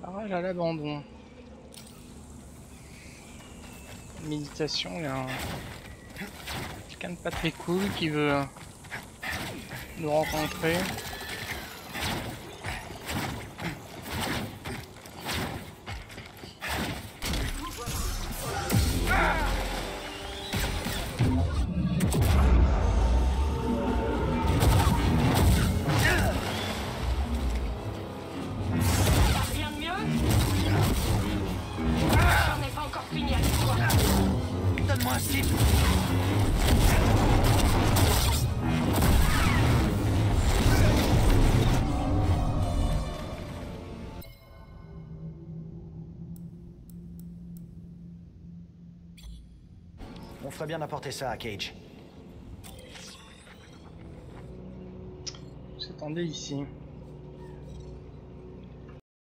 Barrage à l'abandon. Méditation, il y a quelqu'un de pas très cool qui veut nous rencontrer. Rien de mieux? J'en ai pas encore fini avec toi. Donne-moi un slip. On ferait bien d'apporter ça à Cage. J'attendais ici.